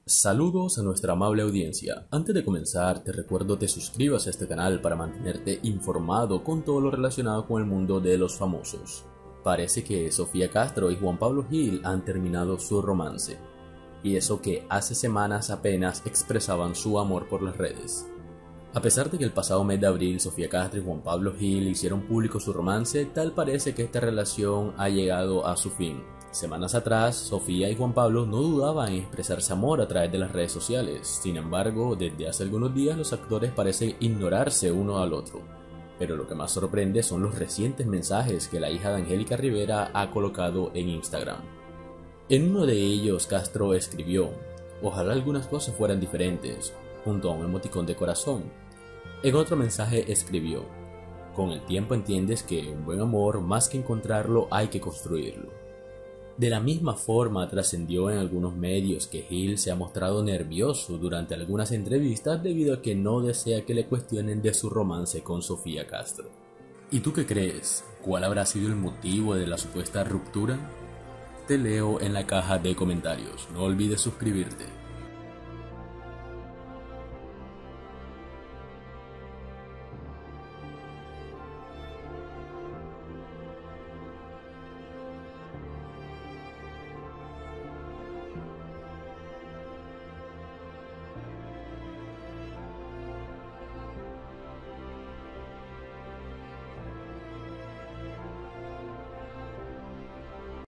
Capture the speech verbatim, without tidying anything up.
Saludos a nuestra amable audiencia. Antes de comenzar, te recuerdo te suscribas a este canal para mantenerte informado con todo lo relacionado con el mundo de los famosos. Parece que Sofía Castro y Juan Pablo Gil han terminado su romance, y eso que hace semanas apenas expresaban su amor por las redes. A pesar de que el pasado mes de abril Sofía Castro y Juan Pablo Gil hicieron público su romance, tal parece que esta relación ha llegado a su fin. Semanas atrás, Sofía y Juan Pablo no dudaban en expresarse amor a través de las redes sociales. Sin embargo, desde hace algunos días los actores parecen ignorarse uno al otro. Pero lo que más sorprende son los recientes mensajes que la hija de Angélica Rivera ha colocado en Instagram. En uno de ellos, Castro escribió: "Ojalá algunas cosas fueran diferentes", junto a un emoticón de corazón. En otro mensaje escribió: "Con el tiempo entiendes que un buen amor, más que encontrarlo, hay que construirlo". De la misma forma, trascendió en algunos medios que Gil se ha mostrado nervioso durante algunas entrevistas debido a que no desea que le cuestionen de su romance con Sofía Castro. ¿Y tú qué crees? ¿Cuál habrá sido el motivo de la supuesta ruptura? Te leo en la caja de comentarios. No olvides suscribirte.